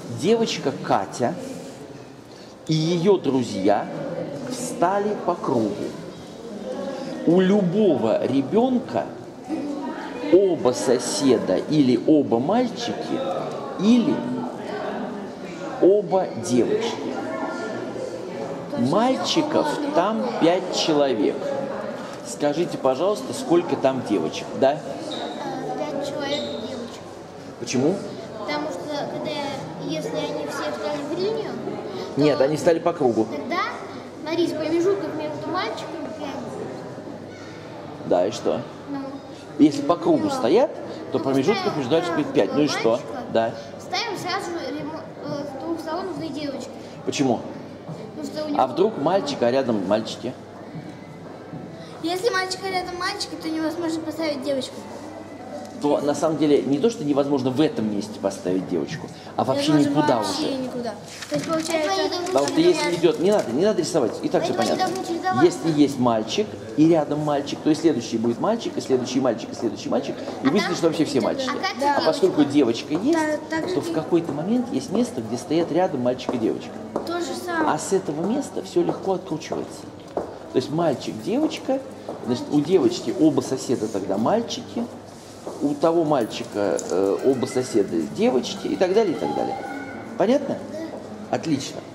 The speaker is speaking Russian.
девочка Катя и ее друзья встали по кругу. У любого ребенка оба соседа или оба мальчики, или оба девочки. Мальчиков там 5 человек. Скажите, пожалуйста, сколько там девочек, да? 5 человек девочек. Почему? Потому что, если они все встали в линию, Нет, они стали по кругу. тогда, смотри, с промежутков между мальчиками 5. Да, и что? Ну, Если по кругу стоят, то промежутков между мальчиками 5. Ну и что? мальчика. Да. Ставим сразу в двух столов нужны девочки. Почему? Потому что у него... А вдруг мальчик, а рядом мальчики? Если мальчика рядом мальчики, то невозможно поставить девочку. То на самом деле не то, что невозможно в этом месте поставить девочку, а вообще никуда вообще уже. никуда. То есть получается... Потому что если идет, не надо рисовать, и так все Поэтому они понятно. должны чередоваться. Если есть мальчик и рядом мальчик, то и следующий будет мальчик, и следующий мальчик, и следующий мальчик, и выяснится, что вообще все мальчики. Да. А поскольку девочка есть, так то в какой-то момент есть место, где стоят рядом мальчик и девочка. То же самое. А с этого места все легко откручивается. То есть мальчик, девочка, значит, у девочки оба соседа тогда мальчики, у того мальчика оба соседа девочки и так далее, и так далее. Понятно? Отлично.